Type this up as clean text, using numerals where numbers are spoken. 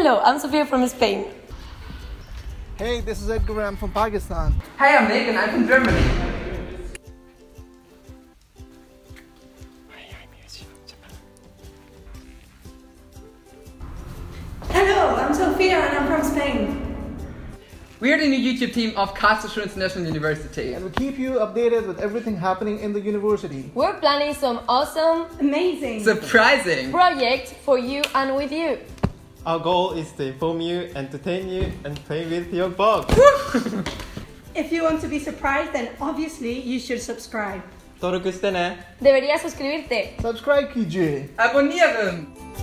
Hello, I'm Sophia from Spain. Hey, this is Edgar. I'm from Pakistan. Hi, I'm Nick and I'm from Germany. Hello, I'm Sophia and I'm from Spain. We are the new YouTube team of Karlshochschule International University. And we keep you updated with everything happening in the university. We're planning some awesome, Amazing. Surprising! projects for you and with you. Our goal is to inform you, entertain you, and play with your box. If you want to be surprised, then obviously you should subscribe. 登録してね。 Deberías suscribirte. Subscribe कीजिए. Abonnieren!